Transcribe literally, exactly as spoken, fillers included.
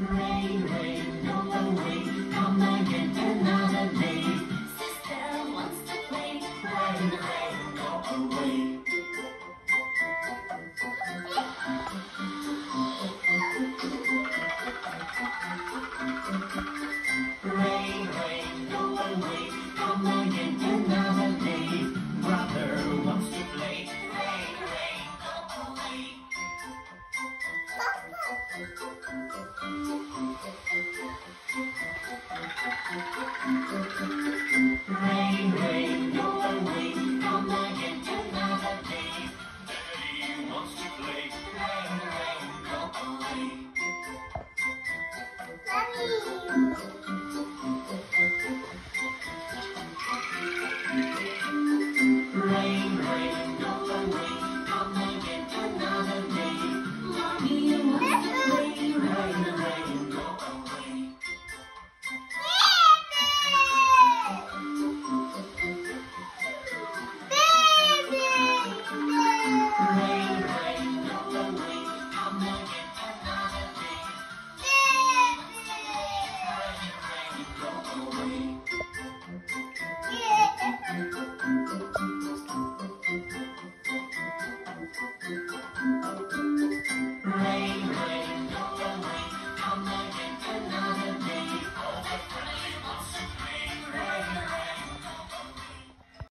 Rain, rain, go away, come again another day. Sister wants to play. Rain, rain, go away. Rain, rain, go away, come again another day. Brother wants to play. Rain, rain, go away. Rain, rain, go away, come again another day. Daddy wants to play. Rain, rain, go away. Mommy.